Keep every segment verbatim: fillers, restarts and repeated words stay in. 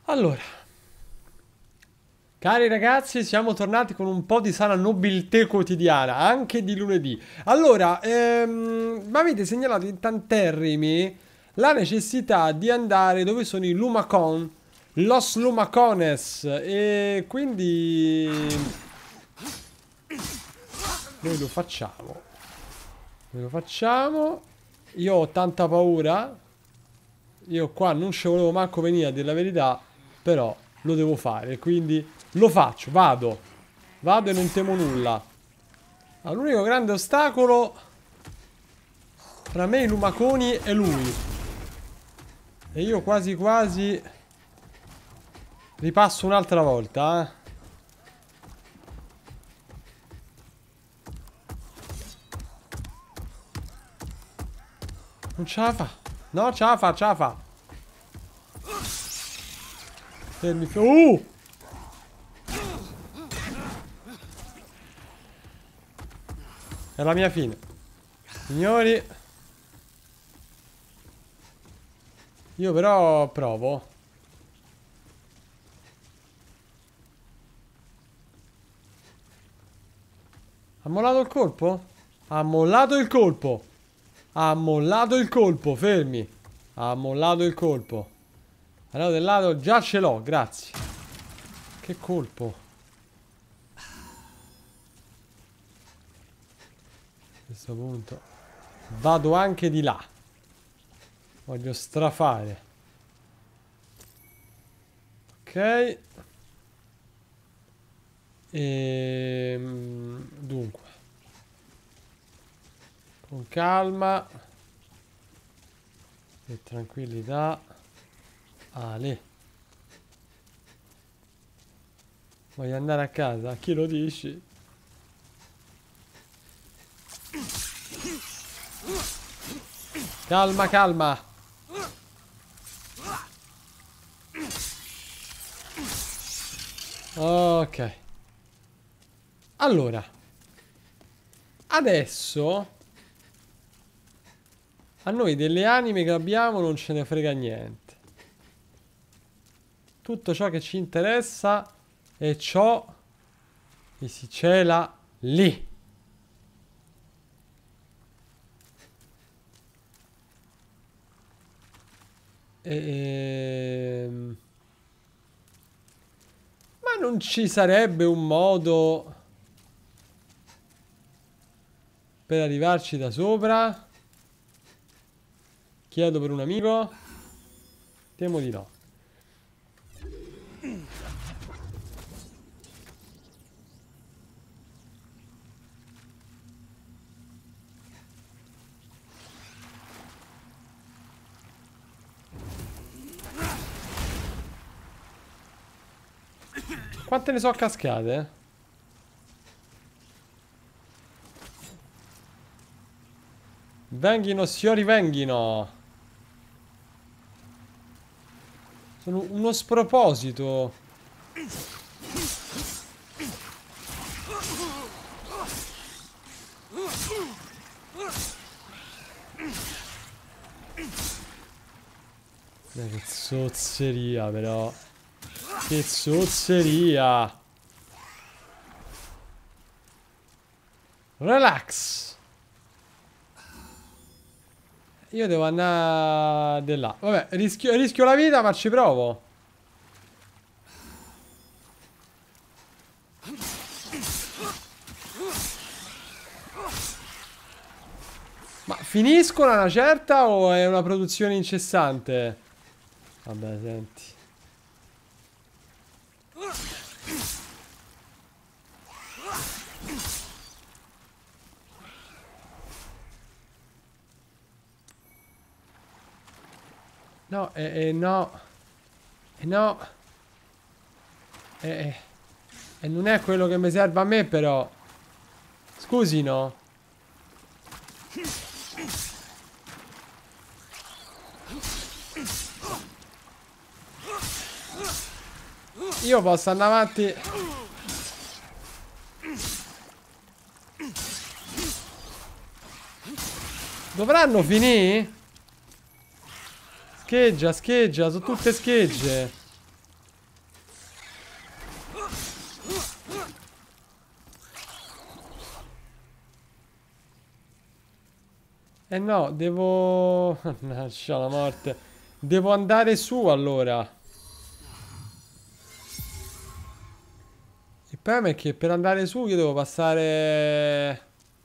Allora, cari ragazzi, siamo tornati con un po' di sana nobiltà quotidiana, anche di lunedì. Allora, ehm, mi avete segnalato in tanterrimi la necessità di andare dove sono i Lumacon, Los Lumacones, e quindi noi lo facciamo. Noi lo facciamo. Io ho tanta paura. Io qua non ci volevo manco venire a dire la verità, però lo devo fare, quindi lo faccio, vado. Vado e non temo nulla. Ah, l'unico grande ostacolo tra me e i lumaconi è lui. E io quasi quasi ripasso un'altra volta, eh. Non ce la fa. No, ce la fa, ce la fa. Fermi. Uh! È la mia fine. Signori. Io però provo. Ha mollato il colpo? Ha mollato il colpo. Ha mollato il colpo, fermi. Ha mollato il colpo. Allora del lato già ce l'ho, grazie. Che colpo. A questo punto vado anche di là. Voglio strafare. Ok. Ehm, dunque. Con calma. E tranquillità. Ale. Voglio andare a casa? Chi lo dici? Calma, calma. Ok. Allora. Adesso a noi delle anime che abbiamo non ce ne frega niente. Tutto ciò che ci interessa è ciò che si cela lì. Ehm... Ma non ci sarebbe un modo per arrivarci da sopra? Chiedo per un amico. Temo di no. Quante ne so cascate? Venghino, signori, venghino. Sono uno sproposito. Eh, che zozzeria però. Che zozzeria. Relax. Io devo andare di là. Vabbè, rischio, rischio la vita, ma ci provo. Ma finiscono a una certa o è una produzione incessante? Vabbè, senti. No, eh, eh, no. Eh, no. Eh, eh. E non è quello che mi serve a me, però. Scusi, no? Io posso andare avanti. Dovranno finire? Scheggia, scheggia, sono tutte schegge. Eh no, devo... Mannaggia la morte. Devo andare su allora. Il problema è che per andare su io devo passare...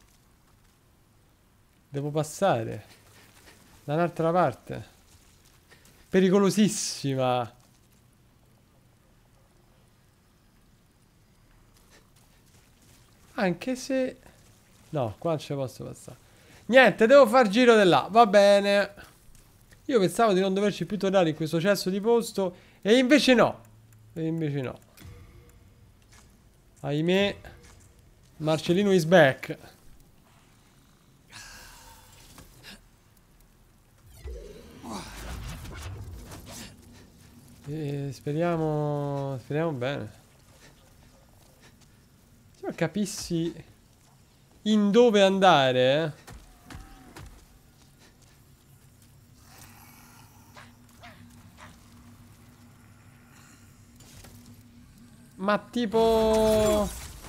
Devo passare da un'altra parte. Pericolosissima. Anche se... No, qua non ce posso passare. Niente, devo far giro di là. Va bene. Io pensavo di non doverci più tornare in questo cesso di posto. E invece no. E invece no. Ahimè. Marcellino is back. E speriamo... Speriamo bene. Se io capissi in dove andare, eh. Ma tipo...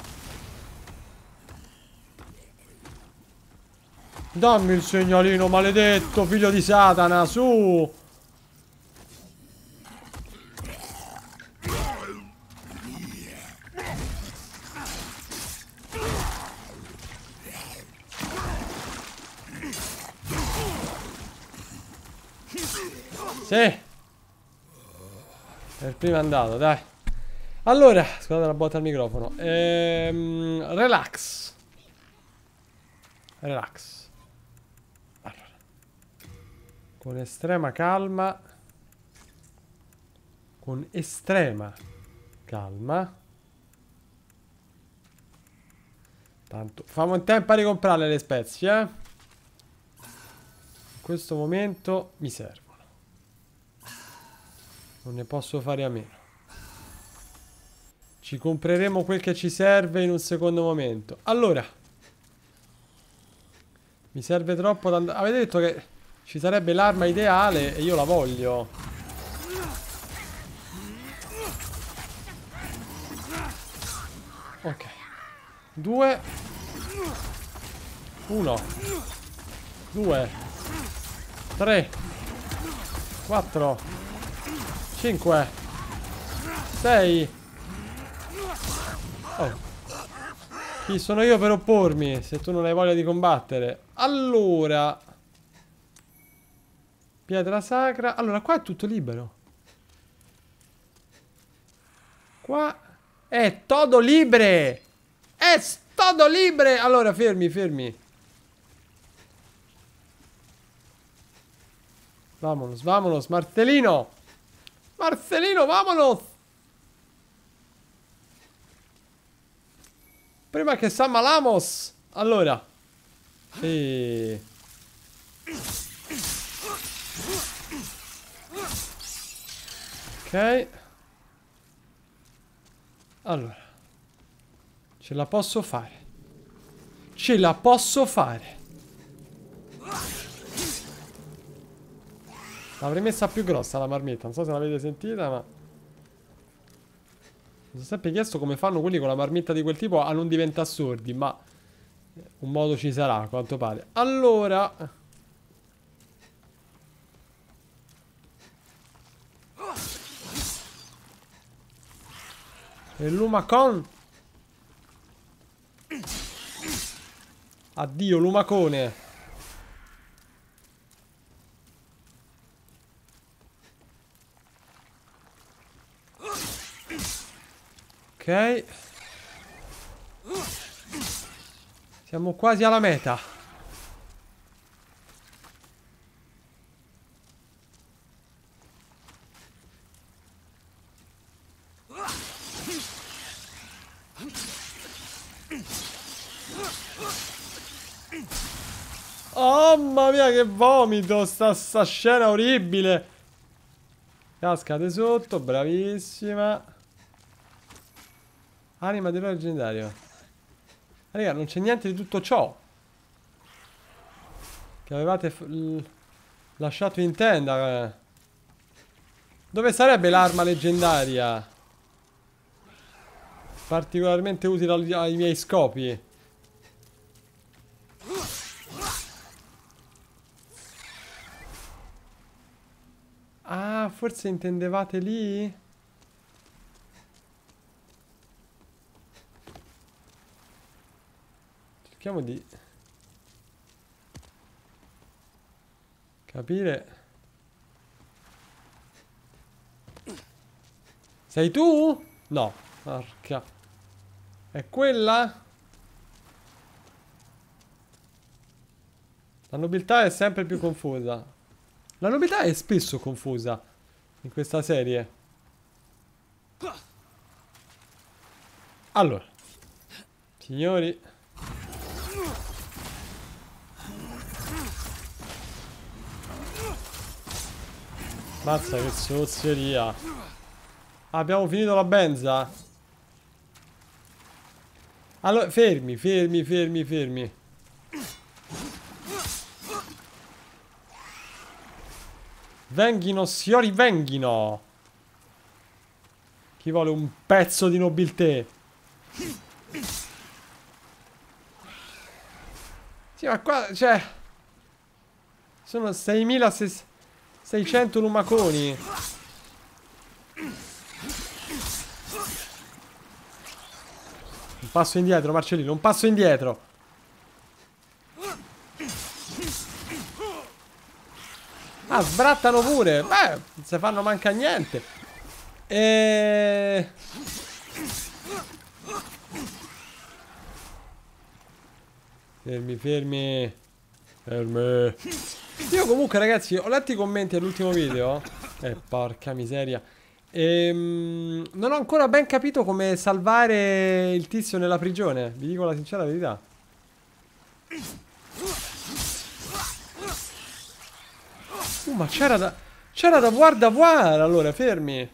Dammi il segnalino, maledetto, figlio di Satana, su! Sì! Per prima è andato, dai. Allora, scusate la botta al microfono. Ehm, relax. Relax. Allora. Con estrema calma. Con estrema calma. Tanto. Famo in tempo a ricomprare le spezie, eh. In questo momento mi servono. Non ne posso fare a meno. Ci compreremo quel che ci serve in un secondo momento. Allora. Mi serve troppo da andare... Avete detto che ci sarebbe l'arma ideale e io la voglio. Ok. Due. Uno. Due. Tre. Quattro. Cinque. Sei. Oh. Chi sono io per oppormi se tu non hai voglia di combattere? Allora. Pietra sacra. Allora qua è tutto libero. Qua è todo libre. È todo libre. Allora fermi, fermi. Vamonos, vamonos, Marcellino. Marcellino, vamonos. Prima che s'ammalamos. Allora. E... Ok. Allora. Ce la posso fare. Ce la posso fare. L'avrei messa più grossa la marmetta. Non so se l'avete sentita, ma... Mi sono sempre chiesto come fanno quelli con la marmetta di quel tipo a non diventare sordi, ma... Un modo ci sarà, a quanto pare. Allora... E Lumacon. Addio, Lumacone. Ok. Siamo quasi alla meta. Oh, mamma mia, che vomito. Sta, sta scena orribile. Cascate sotto, bravissima. Anima di eroe leggendario. Raga, non c'è niente di tutto ciò che avevate lasciato intendere. Dove sarebbe l'arma leggendaria? Particolarmente utile ai, ai miei scopi. Ah, forse intendevate lì? Cerchiamo di capire. Sei tu? No, porca. È quella? La nobiltà è sempre più confusa. La nobiltà è spesso confusa in questa serie. Allora, signori, mazza che sozzeria. Abbiamo finito la benza. Allora, fermi, fermi, fermi, fermi. Venghino, signori, venghino. Chi vuole un pezzo di nobiltà? Sì, ma qua, cioè, sono seimilaseicento lumaconi. Un passo indietro, Marcellino, un passo indietro. Ah, sbrattano pure. Beh, non si fanno manca niente. E... Fermi, fermi. Fermi. Io comunque, ragazzi, ho letto i commenti all'ultimo video. Eh, porca miseria. Ehm, non ho ancora ben capito come salvare il tizio nella prigione. Vi dico la sincera verità. Uh, ma c'era da... C'era da voir da voir. Allora, fermi.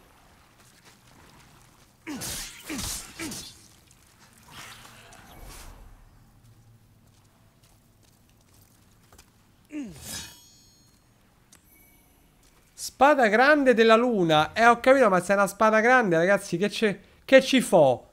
Spada grande della luna. Eh, ho capito, ma se è una spada grande, ragazzi, che c'è? Che ci fo?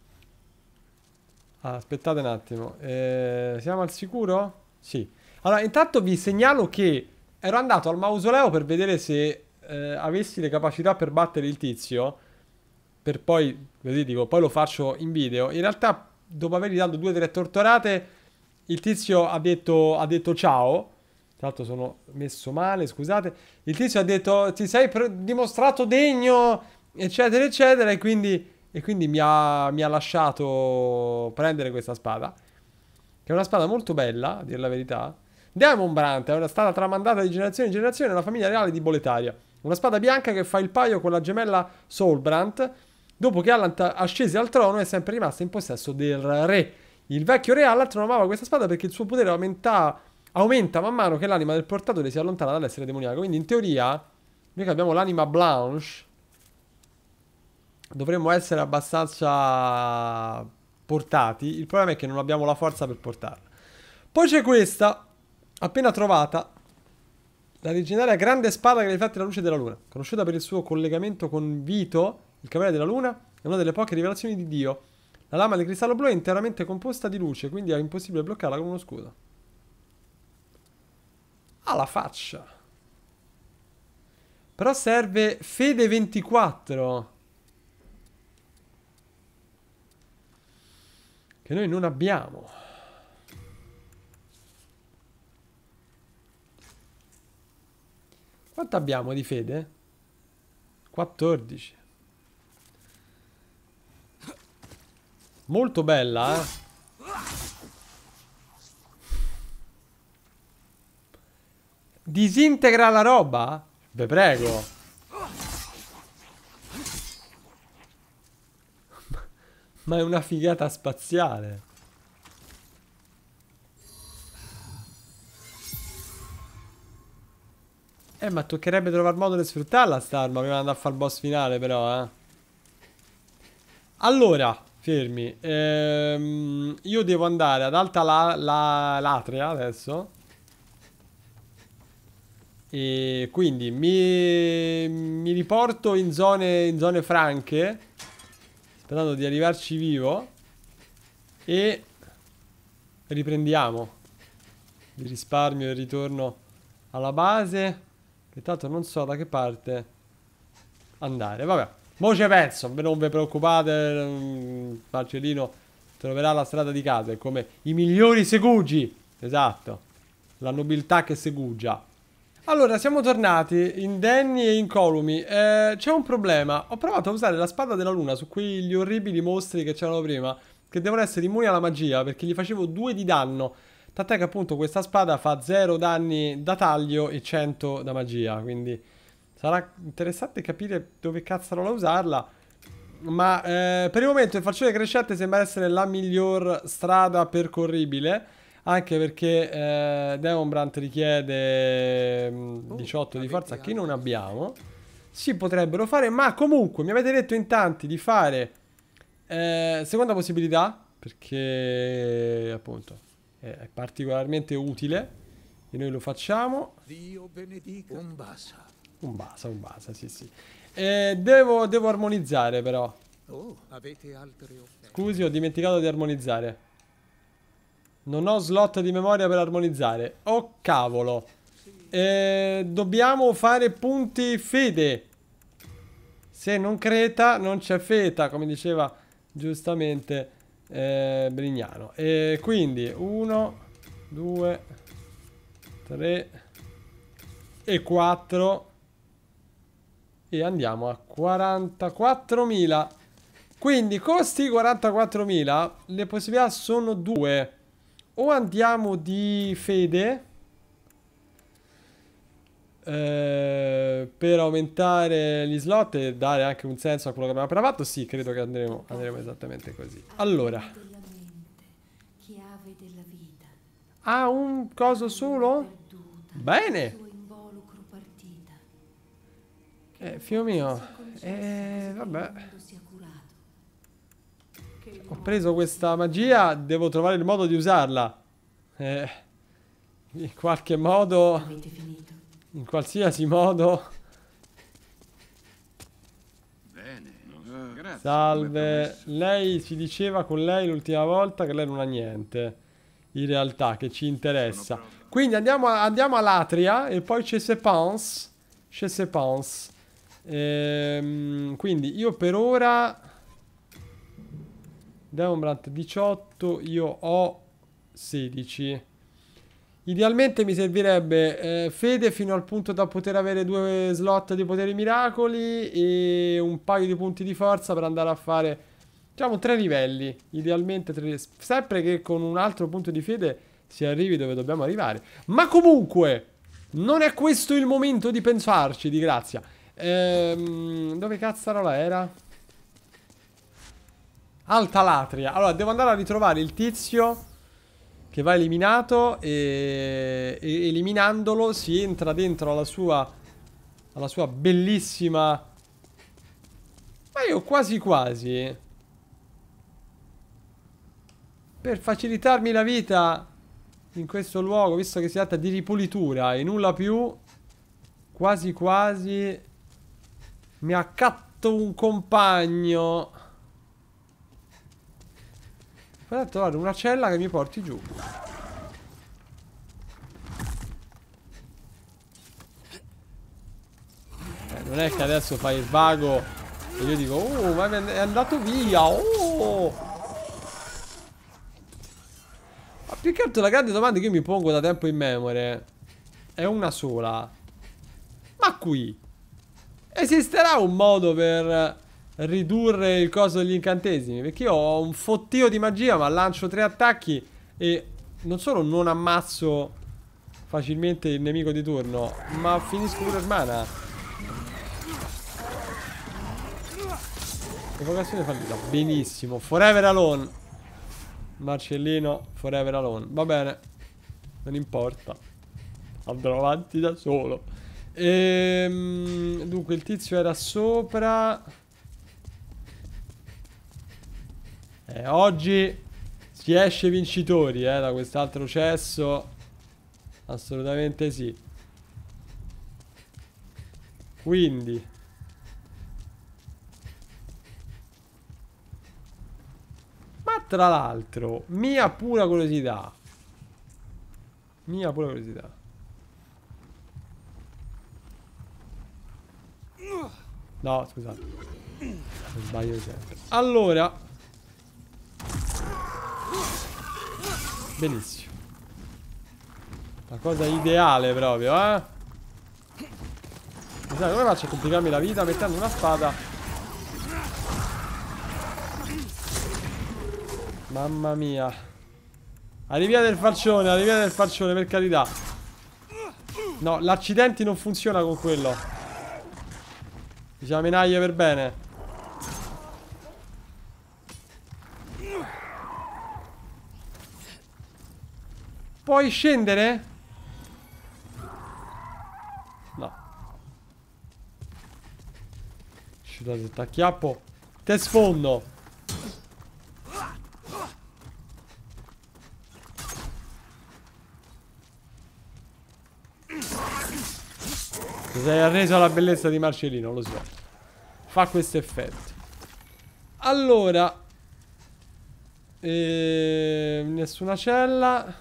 Ah, aspettate un attimo. Eh, siamo al sicuro? Sì. Allora, intanto vi segnalo che ero andato al mausoleo per vedere se eh, avessi le capacità per battere il tizio. Per poi, così dico, poi lo faccio in video. In realtà, dopo avergli dato due o tre torturate, il tizio ha detto, ha detto ciao. Tra l'altro sono messo male, scusate. Il tizio ha detto ti sei dimostrato degno, eccetera, eccetera. E quindi, e quindi mi, ha, mi ha lasciato prendere questa spada. Che è una spada molto bella, a dire la verità. Demon Brant è una stata tramandata di generazione in generazione nella famiglia reale di Boletaria. Una spada bianca che fa il paio con la gemella Soulbrant. Dopo che Allant ascese al trono è sempre rimasta in possesso del re. Il vecchio re Allant non amava questa spada perché il suo potere aumenta, aumenta man mano che l'anima del portatore si allontana dall'essere demoniaco. Quindi in teoria, noi che abbiamo l'anima Blanche, dovremmo essere abbastanza portati. Il problema è che non abbiamo la forza per portarla. Poi c'è questa, appena trovata, la leggendaria grande spada che riflette la luce della luna. Conosciuta per il suo collegamento con Vito, il cavaliere della luna, è una delle poche rivelazioni di Dio. La lama di cristallo blu è interamente composta di luce, quindi è impossibile bloccarla con uno scudo. Alla faccia. Però serve Fede ventiquattro. Che noi non abbiamo. Quanto abbiamo di fede? quattordici. Molto bella, eh? Disintegra la roba? Ve prego. Ma è una figata spaziale. Eh, ma toccherebbe trovare modo di sfruttarla sta arma prima di andare a fare il boss finale, però, eh. Allora, fermi. Ehm, io devo andare ad Alta la, la, Latria adesso. E quindi mi, mi riporto in zone, in zone franche, sperando di arrivarci vivo. E riprendiamo. Vi risparmio il ritorno alla base. Che tanto non so da che parte andare. Vabbè, mo ci penso, non vi preoccupate, Marcellino troverà la strada di casa, è come i migliori segugi. Esatto, la nobiltà che segugia. Allora, siamo tornati indenni e incolumi. Eh, c'è un problema. Ho provato a usare la spada della luna su quegli orribili mostri che c'erano prima, che devono essere immuni alla magia, perché gli facevo due di danno. Tant'è che appunto questa spada fa zero danni da taglio e cento da magia, quindi sarà interessante capire dove cazzaro la usarla. Ma eh, per il momento il falcione crescente sembra essere la miglior strada percorribile. Anche perché eh, Demonbrant richiede mh, diciotto di forza che non abbiamo. Si potrebbero fare, ma comunque mi avete detto in tanti di fare eh, seconda possibilità, perché appunto è particolarmente utile e noi lo facciamo. Dio benedica. Un basa. Un basa, un basa, sì sì. E devo, devo armonizzare però. Oh, avete altre offerte? Scusi, ho dimenticato di armonizzare. Non ho slot di memoria per armonizzare. Oh cavolo. Eh, dobbiamo fare punti fede. Se non creta non c'è feta, come diceva giustamente eh, Brignano. E quindi uno, due, tre e quattro. E andiamo a quarantaquattromila. Quindi costi quarantaquattromila. Le possibilità sono due. O andiamo di fede eh, per aumentare gli slot e dare anche un senso a quello che abbiamo appena fatto. Sì, credo che andremo, andremo esattamente così. Allora, ha un coso solo? Bene. Eh, figlio mio. Eh, vabbè. Ho preso questa magia, devo trovare il modo di usarla. Eh, in qualche modo, in qualsiasi modo. Bene, uh, grazie. Salve. Lei si diceva con lei l'ultima volta che lei non ha niente. In realtà, che ci interessa. Quindi andiamo, a, andiamo all'Atria e poi c'è Sepance. C'è Sepance. Ehm, quindi io per ora... Demonbrant diciotto, io ho sedici. Idealmente mi servirebbe eh, fede fino al punto da poter avere due slot di poteri miracoli e un paio di punti di forza per andare a fare, diciamo, tre livelli. Idealmente tre, sempre che con un altro punto di fede si arrivi dove dobbiamo arrivare. Ma comunque non è questo il momento di pensarci, di grazia. Ehm, dove cazzarola era? Alta Latria. Allora, devo andare a ritrovare il tizio che va eliminato e, e eliminandolo si entra dentro alla sua alla sua bellissima... Ma io quasi quasi, per facilitarmi la vita in questo luogo, visto che si tratta di ripulitura e nulla più, quasi quasi mi accatto un compagno. Vado a trovare una cella che mi porti giù. Eh, non è che adesso fai il vago e io dico, oh, ma è andato via, oh. Ma più che altro la grande domanda che io mi pongo da tempo in memoria è una sola. Ma qui esisterà un modo per ridurre il coso degli incantesimi? Perché io ho un fottio di magia, ma lancio tre attacchi e non solo non ammazzo facilmente il nemico di turno, ma finisco pure il mana. Evocazione fallita. Benissimo. Forever alone. Marcellino, forever alone. Va bene. Non importa. Andrò avanti da solo. Ehm, dunque il tizio era sopra. Eh, oggi si esce vincitori, eh, da quest'altro cesso. Assolutamente sì. Quindi ma tra l'altro, mia pura curiosità. Mia pura curiosità. No, scusate. Mi sbaglio sempre. Allora. Benissimo. La cosa ideale proprio, eh. Scusate, come faccio a complicarmi la vita mettendo una spada? Mamma mia. Arrivia del falcione, arrivia del falcione, per carità. No, l'accidenti non funziona con quello. Diciamo menaglie per bene. Puoi scendere? No. Scusate, t'acchiappo. Te sfondo. Ti sei arreso alla bellezza di Marcellino, lo so. Fa questo effetto. Allora. Eh, nessuna cella.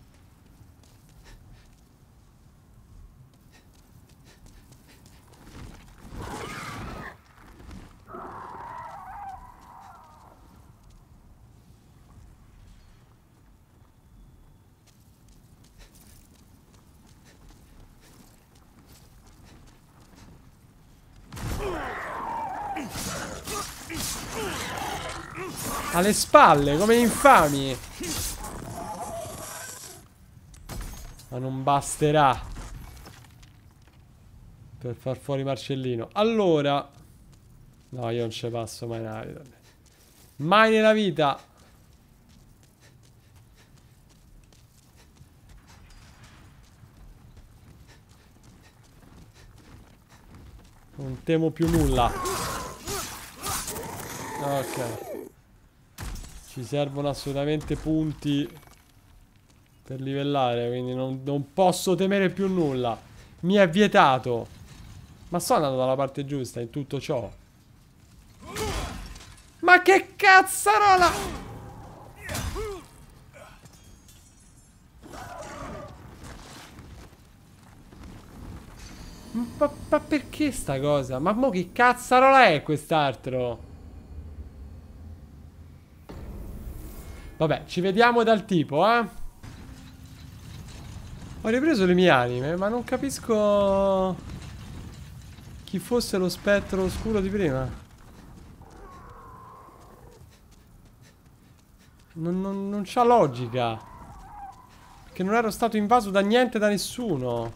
Alle spalle, come infami. Ma non basterà per far fuori Marcellino. Allora. No, io non ce passo mai nella vita. Mai nella vita. Non temo più nulla. Ok. Ci servono assolutamente punti per livellare, quindi non, non posso temere più nulla. Mi è vietato. Ma sono andato dalla parte giusta in tutto ciò. Ma che cazzarola! Ma, ma perché sta cosa? Ma mo che cazzarola è quest'altro? Vabbè, ci vediamo dal tipo, eh. Ho ripreso le mie anime, ma non capisco chi fosse lo spettro oscuro di prima. Non, non, non c'ha logica. Perché non ero stato invaso da niente, da nessuno.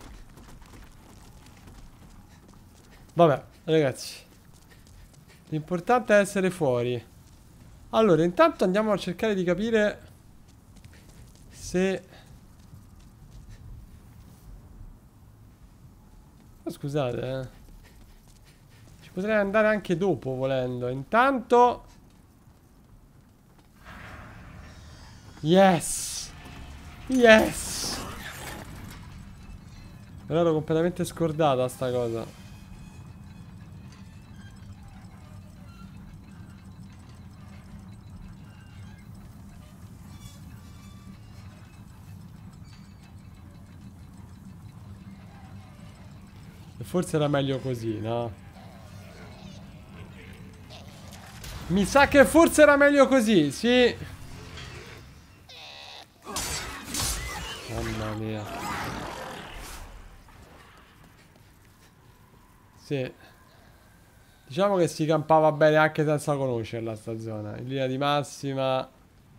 Vabbè, ragazzi. L'importante è essere fuori. Allora, intanto andiamo a cercare di capire se... Oh, scusate, eh. Ci potrei andare anche dopo, volendo. Intanto... Yes! Yes! Però ero completamente scordata sta cosa. Forse era meglio così, no? Mi sa che forse era meglio così, sì. Mamma mia. Sì. Diciamo che si campava bene anche senza conoscerla sta zona. In linea di massima...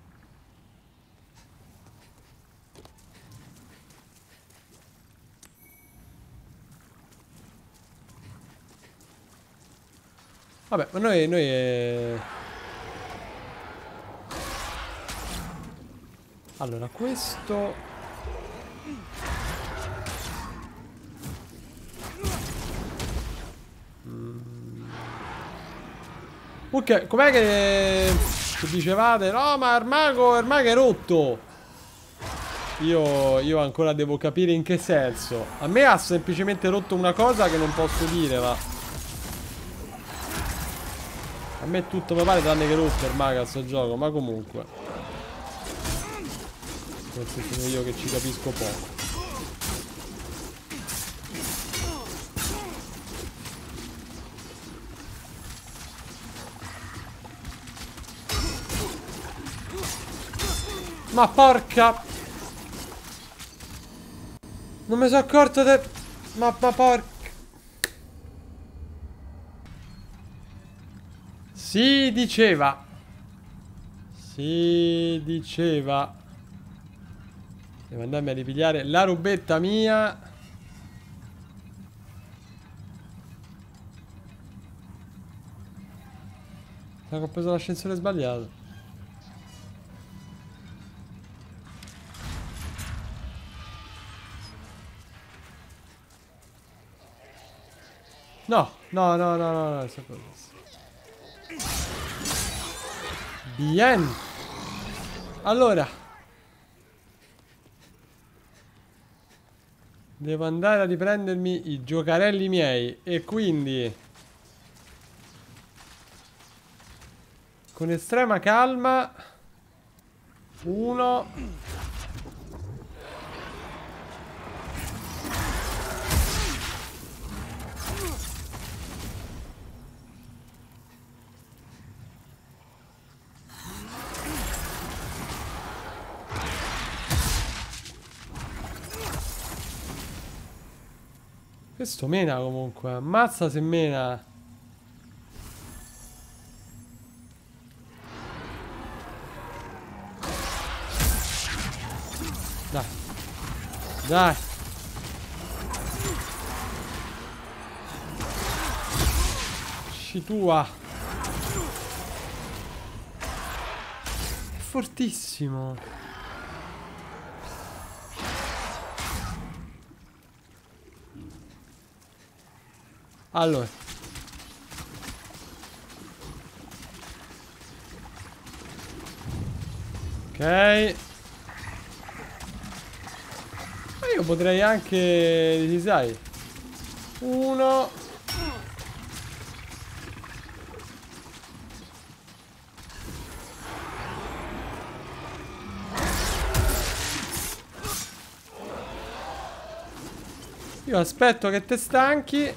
Vabbè, ma noi... noi eh... Allora, questo... Mm. Ok, com'è che... che dicevate? No, ma il mago, il mago è rotto! Io, io ancora devo capire in che senso. A me ha semplicemente rotto una cosa che non posso dire, ma... A me tutto mi pare tranne che rotto il mago a sto gioco, ma comunque. Forse sono io che ci capisco poco. Ma porca. Non mi sono accorto del... Ma, ma porca. Si diceva. Si diceva. Devo andarmi a ripigliare la rubetta mia. Ho preso l'ascensore sbagliato. No, no, no, no, no, no, no. Bien. Allora. Devo andare a riprendermi i giocarelli miei. E quindi... con estrema calma. Uno. Questo mena comunque. Ammazza se mena. Dai. Dai. Sci tua. È fortissimo. Allora. Ok. Ma io potrei anche... sai. Uno. Io aspetto che te stanchi.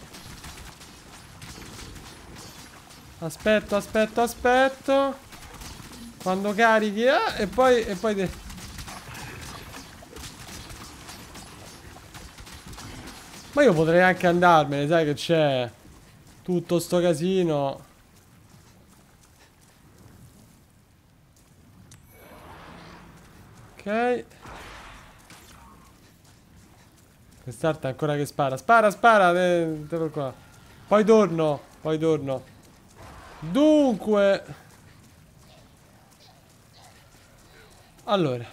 Aspetto, aspetto, aspetto. Quando carichi, eh, e poi, e poi te... Ma io potrei anche andarmene, sai che c'è tutto sto casino. Ok. Quest'altra ancora che spara. Spara, spara, te, te per qua. Poi torno, poi torno. Dunque. Allora.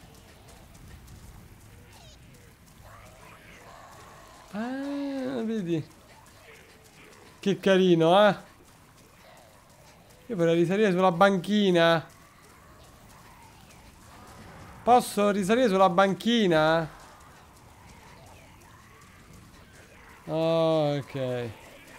Ah, vedi. Che carino, eh. Io vorrei risalire sulla banchina. Posso risalire sulla banchina? Oh, ok.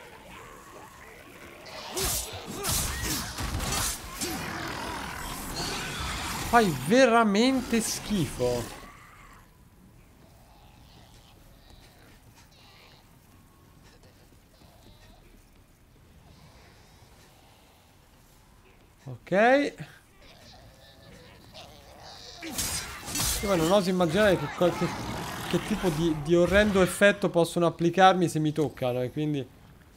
Fai veramente schifo. Ok. Io non oso immaginare che, qualche, che tipo di, di orrendo effetto possono applicarmi se mi toccano. E quindi...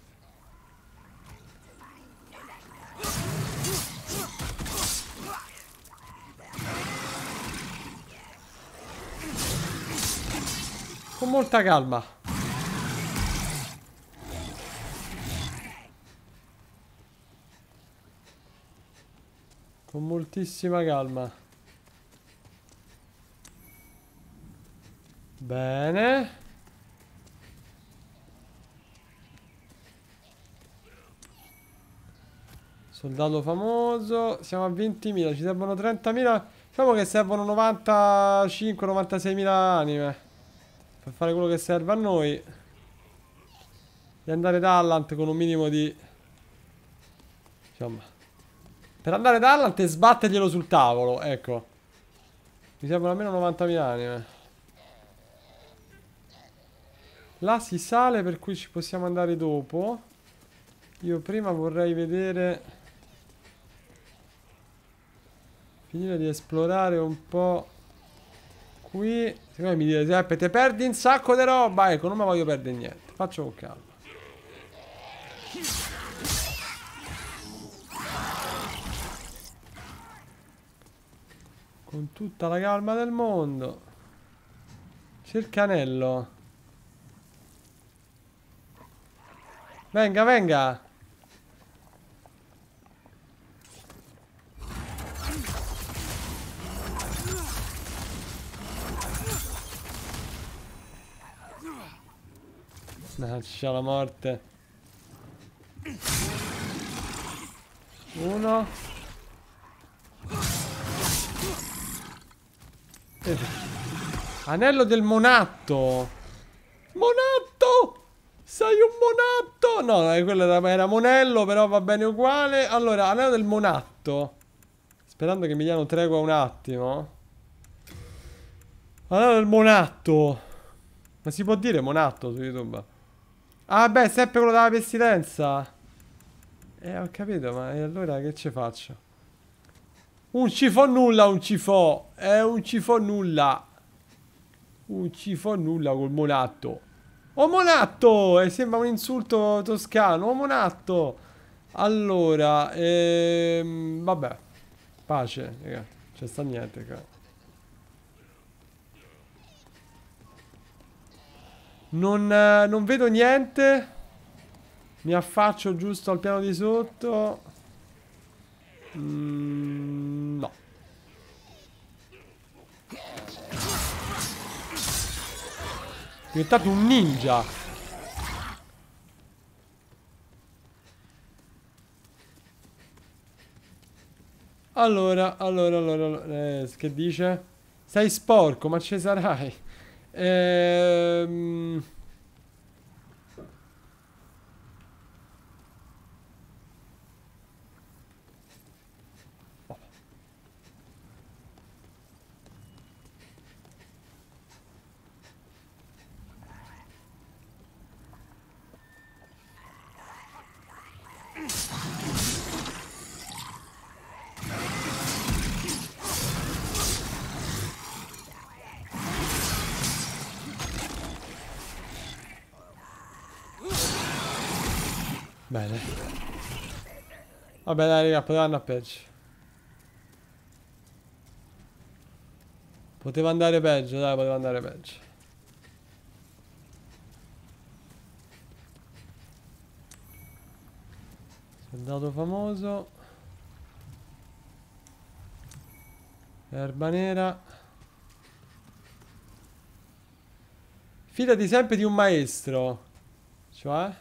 con molta calma. Con moltissima calma. Bene. Soldato famoso. Siamo a ventimila. Ci servono trentamila. Diciamo che servono novantacinque novantaseimila anime per fare quello che serve a noi. E andare da Allant con un minimo di... insomma... per andare da Allant e sbatterglielo sul tavolo. Ecco. Mi servono almeno novantamila anime. Là si sale, per cui ci possiamo andare dopo. Io prima vorrei vedere... Finire di esplorare un po' qui. Siccome mi dite sempre te perdi un sacco di roba. Ecco, non mi voglio perdere niente. Faccio con calma. Con tutta la calma del mondo. Cercanello. Venga, venga. Lascia la morte. Uno. Eh. Anello del monatto. Monatto! Sei un monatto! No, eh, quello era, era monello, però va bene uguale. Allora, anello del monatto. Sperando che mi diano tregua un attimo. Anello del monatto. Ma si può dire monatto su YouTube? Ah, beh, sempre quello della pestilenza. Eh, ho capito, ma e allora che ci faccio? Un ci fo nulla, un ci fo. È un ci fo nulla. Un ci fo nulla col monatto. Oh, monatto! E sembra un insulto toscano. Oh, monatto! Allora, ehm, vabbè. Pace, raga. C'è sta niente, qua. Non, eh, non vedo niente. Mi affaccio giusto al piano di sotto. Mm, no. È diventato un ninja. Allora, allora, allora, allora eh, che dice? Sei sporco, ma ci sarai. Ehm... Bene. Vabbè, dai, raga, poteva andare peggio. Poteva andare peggio, dai, poteva andare peggio. Soldato famoso. Erba nera. Fidati sempre di un maestro. Cioè?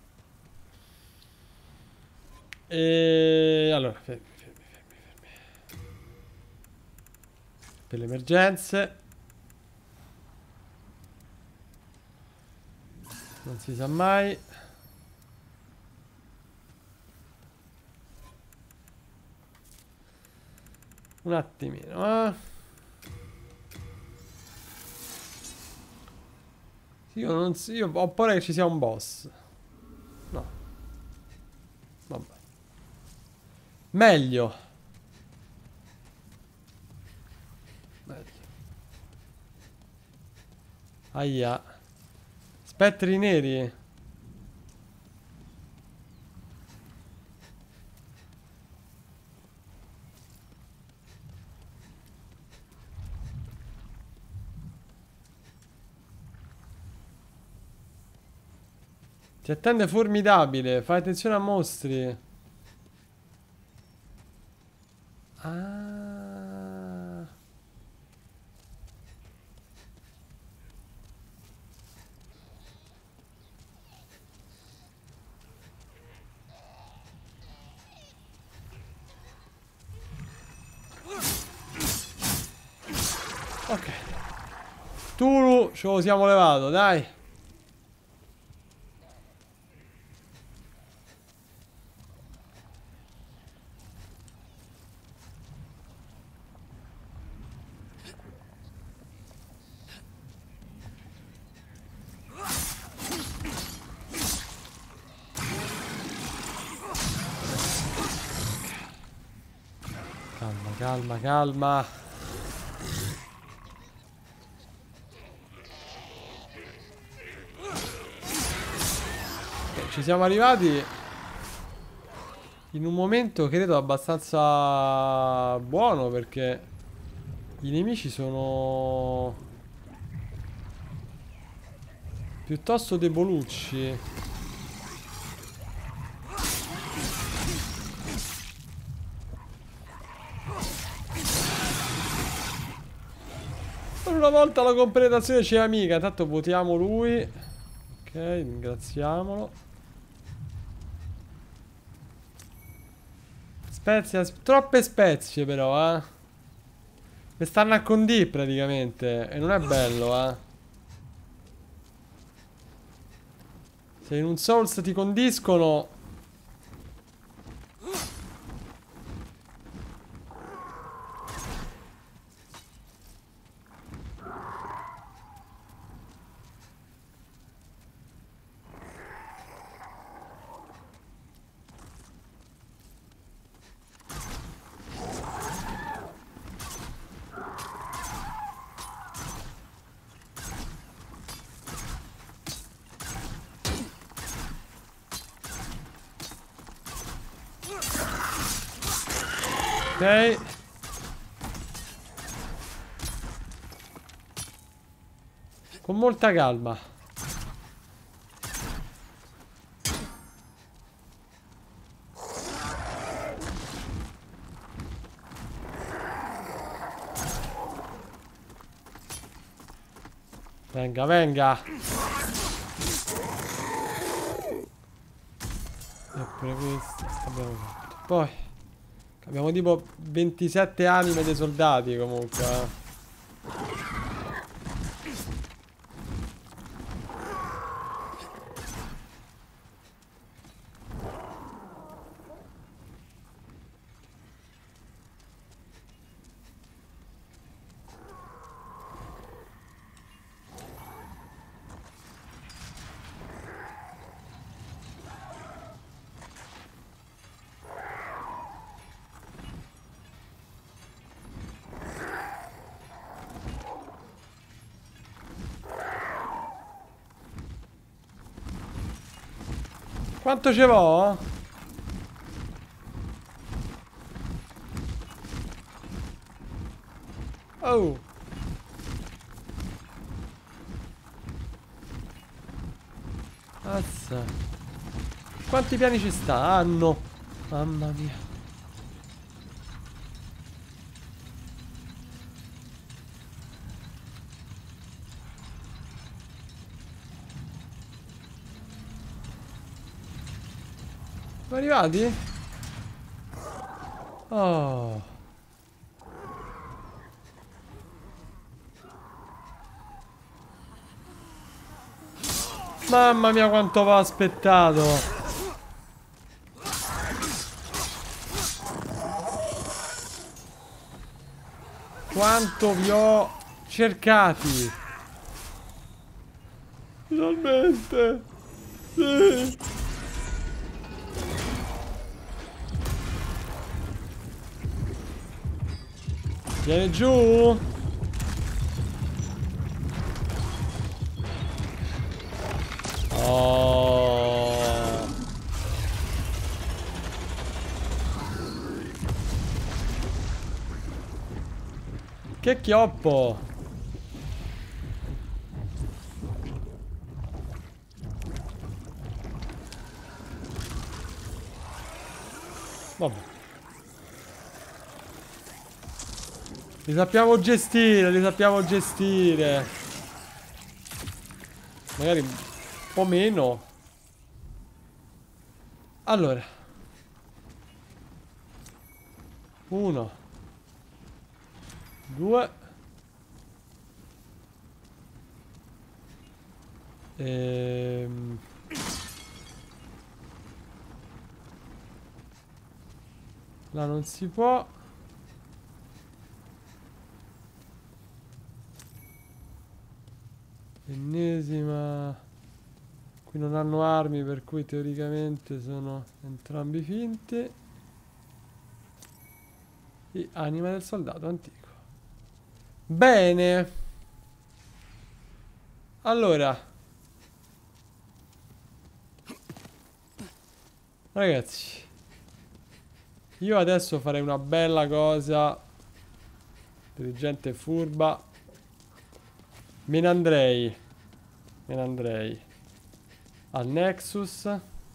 E allora, fermi, fermi, fermi, fermi. Per le emergenze. Non si sa mai. Un attimino, eh. Io non so, io ho paura che ci sia un boss. No. Vabbè. Meglio. Meglio. Aia. Spettri neri. Ti attende formidabile. Fai attenzione a mostri. Ah. Ok. Tulu, ce lo siamo levato, dai. Calma, calma, calma. Ci siamo arrivati in un momento credo abbastanza buono, perché i nemici sono piuttosto debolucci. Per una volta la completazione c'è amica. Tanto votiamo lui. Ok, ringraziamolo. Spezie, troppe spezie però, eh. Mi stanno a condì praticamente. E non è bello, eh. Se in un Souls ti condiscono... Ok. Con molta calma. Venga, venga. E pure questo abbiamo fatto. Poi abbiamo tipo ventisette anime dei soldati comunque, eh. Quanto ce vo'? Oh. Azza. Quanti piani ci stanno? Mamma mia. Siamo arrivati? Oh. Mamma mia quanto va aspettato. Quanto vi ho cercati. Finalmente. Sì. Vieni giù. Oh. Che chioppo. Vabbè. Li sappiamo gestire, li sappiamo gestire. Magari un po' meno. Allora. Uno. Due. Ehm. Là non si può. Ennesima. Qui non hanno armi, per cui teoricamente sono entrambi finti. I- Anima del soldato antico. Bene. Allora. Ragazzi. Io adesso farei una bella cosa. Intelligente e furba. Me ne andrei. Me ne andrei. Al Nexus.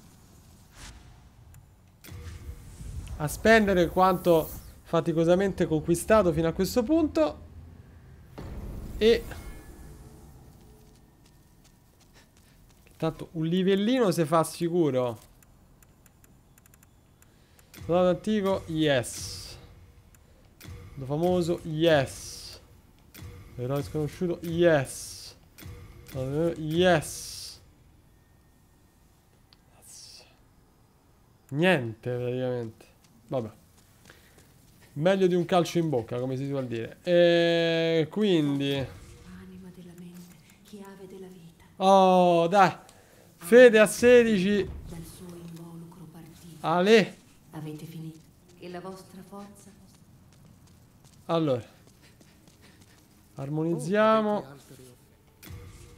A spendere quanto faticosamente conquistato fino a questo punto. E tanto un livellino si fa sicuro. Soldato antico, yes. Lo famoso, yes. Eroe sconosciuto, yes. Yes. Niente praticamente. Vabbè. Meglio di un calcio in bocca, come si suol dire. E quindi Anima della mente, chiave della vita, oh, dai. Fede a sedici. dal suo involucro partito. Ale. Avete finito? Che la vostra forza... Allora. O Armonizziamo. avete altre offerte?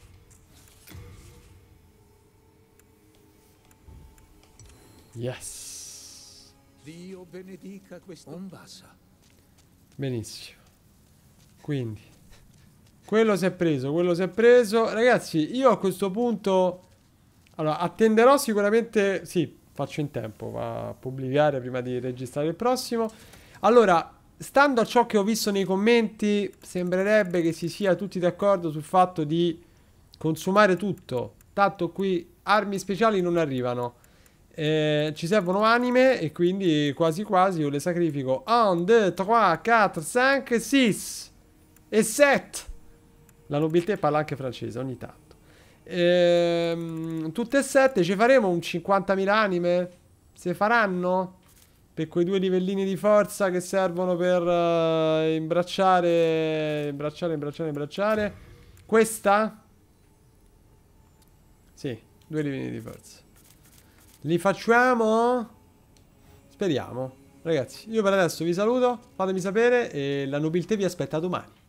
Yes. Dio benedica questo. Ombassa. Benissimo. Quindi quello si è preso, quello si è preso. Ragazzi, io a questo punto allora attenderò sicuramente. Sì, faccio in tempo a pubblicare prima di registrare il prossimo. Allora, stando a ciò che ho visto nei commenti, sembrerebbe che si sia tutti d'accordo sul fatto di consumare tutto. Tanto qui armi speciali non arrivano. Eh, ci servono anime e quindi quasi quasi io le sacrifico. uno, due, tre, quattro, cinque, sei e sette. La nobiltà parla anche francese ogni tanto. Ehm, tutte e sette ci faremo un cinquantamila anime? Se faranno? Per quei due livellini di forza che servono per uh, imbracciare, imbracciare, imbracciare, imbracciare. Questa? Sì, due livelli di forza. Li facciamo? Speriamo. Ragazzi, io per adesso vi saluto. Fatemi sapere e la nobiltà vi aspetta domani.